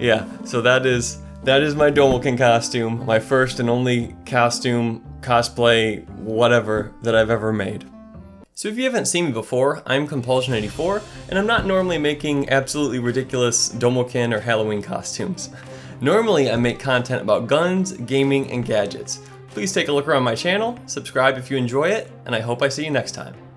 Yeah, so that is my Domo Kun costume, my first and only costume, cosplay, whatever, that I've ever made. So if you haven't seen me before, I'm Compulsion84, and I'm not normally making absolutely ridiculous Domo Kun or Halloween costumes. Normally I make content about guns, gaming, and gadgets. Please take a look around my channel, subscribe if you enjoy it, and I hope I see you next time.